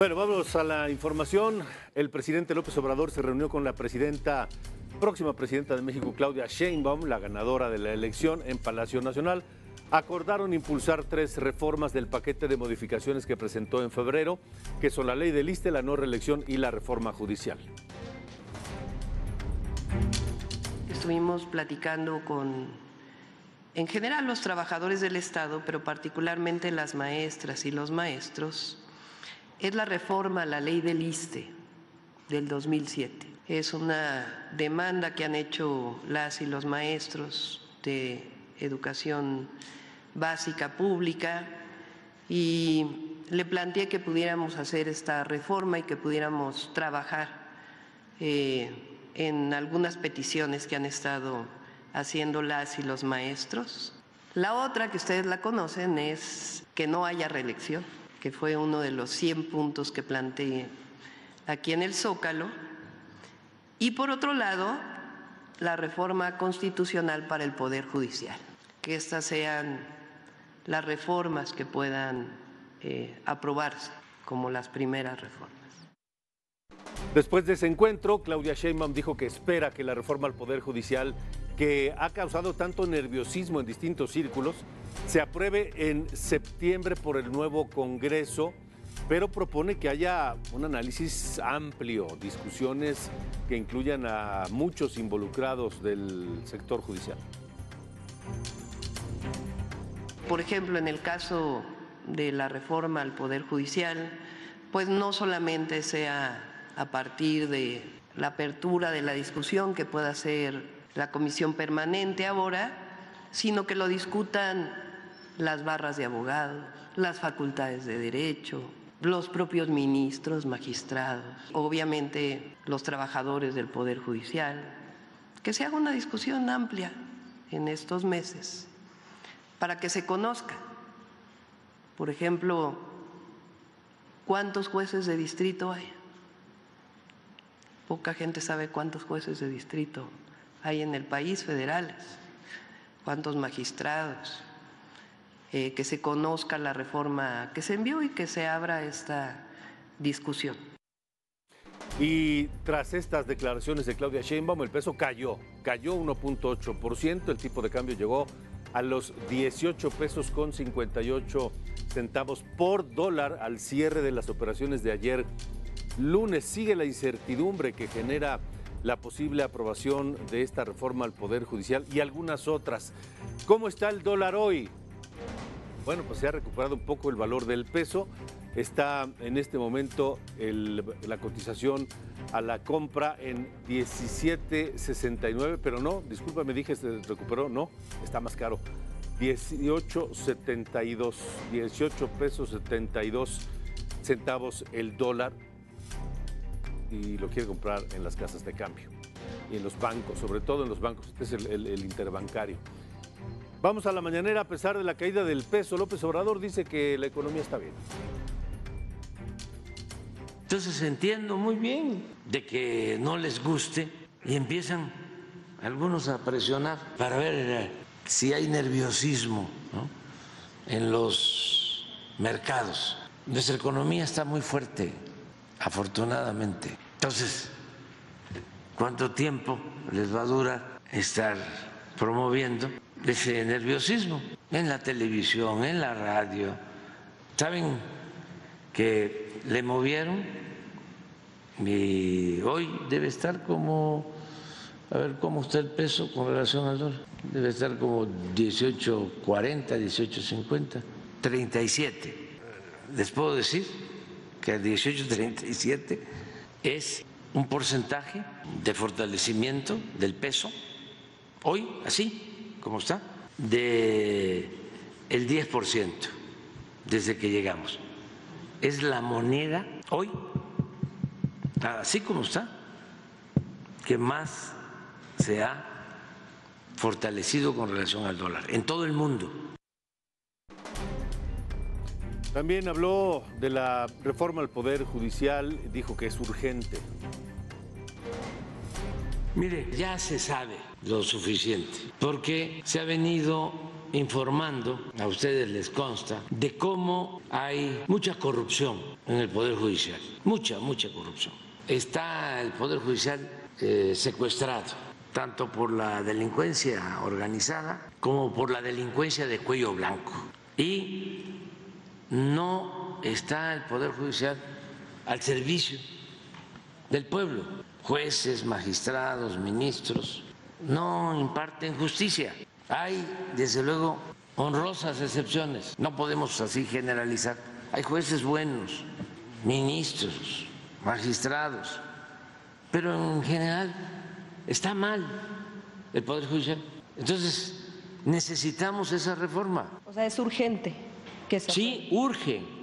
Bueno, vamos a la información. El presidente López Obrador se reunió con la próxima presidenta de México, Claudia Sheinbaum, la ganadora de la elección, en Palacio Nacional. Acordaron impulsar 3 reformas del paquete de modificaciones que presentó en febrero, que son la ley del ISSSTE, la no reelección y la reforma judicial. Estuvimos platicando con, en general, los trabajadores del Estado, pero particularmente las maestras y los maestros. Es la reforma a la ley del ISSSTE del 2007. Es una demanda que han hecho las y los maestros de educación básica pública y le planteé que pudiéramos hacer esta reforma y que pudiéramos trabajar en algunas peticiones que han estado haciendo las y los maestros. La otra, que ustedes la conocen, es que no haya reelección, que fue uno de los 100 puntos que planteé aquí en el Zócalo. Y por otro lado, la reforma constitucional para el Poder Judicial, que estas sean las reformas que puedan aprobarse como las primeras reformas. Después de ese encuentro, Claudia Sheinbaum dijo que espera que la reforma al Poder Judicial, que ha causado tanto nerviosismo en distintos círculos, se apruebe en septiembre por el nuevo Congreso, pero propone que haya un análisis amplio, discusiones que incluyan a muchos involucrados del sector judicial. Por ejemplo, en el caso de la reforma al Poder Judicial, pues no solamente sea a partir de la apertura de la discusión que pueda hacer la comisión permanente ahora, sino que lo discutan las barras de abogados, las facultades de derecho, los propios ministros, magistrados, obviamente los trabajadores del Poder Judicial, que se haga una discusión amplia en estos meses para que se conozca, por ejemplo, cuántos jueces de distrito hay. Poca gente sabe cuántos jueces de distrito hay en el país, federales, cuántos magistrados, que se conozca la reforma que se envió y que se abra esta discusión. Y tras estas declaraciones de Claudia Sheinbaum, el peso cayó 1.8%, el tipo de cambio llegó a los 18 pesos con 58 centavos por dólar al cierre de las operaciones de ayer lunes. Sigue la incertidumbre que genera la posible aprobación de esta reforma al Poder Judicial y algunas otras. ¿Cómo está el dólar hoy? Bueno, pues se ha recuperado un poco el valor del peso. Está en este momento la cotización a la compra en 17.69, pero no, disculpa, me dije se recuperó, no, está más caro. 18.72, 18 pesos 72 centavos el dólar, y lo quiere comprar en las casas de cambio y en los bancos, sobre todo en los bancos. Este es el interbancario. Vamos a la mañanera. A pesar de la caída del peso, López Obrador dice que la economía está bien. Entonces entiendo muy bien de que no les guste y empiezan algunos a presionar para ver si hay nerviosismo, ¿no?, en los mercados. Nuestra economía está muy fuerte, afortunadamente. Entonces, ¿cuánto tiempo les va a durar estar promoviendo ese nerviosismo en la televisión, en la radio? ¿Saben que le movieron? Y hoy debe estar como, a ver cómo está el peso con relación al dólar. Debe estar como 18.40, 18.50, 37. Les puedo decir que el 18.37 es un porcentaje de fortalecimiento del peso, hoy, así como está, del 10% desde que llegamos. Es la moneda hoy, así como está, que más se ha fortalecido con relación al dólar en todo el mundo. También habló de la reforma al Poder Judicial, dijo que es urgente. Mire, ya se sabe lo suficiente, porque se ha venido informando, a ustedes les consta, de cómo hay mucha corrupción en el Poder Judicial, mucha corrupción. Está el Poder Judicial secuestrado, tanto por la delincuencia organizada como por la delincuencia de cuello blanco. Y no está el Poder Judicial al servicio del pueblo. Jueces, magistrados, ministros no imparten justicia. Hay, desde luego, honrosas excepciones. No podemos así generalizar. Hay jueces buenos, ministros, magistrados, pero en general está mal el Poder Judicial. Entonces, necesitamos esa reforma. O sea, es urgente que se... Sí, urge.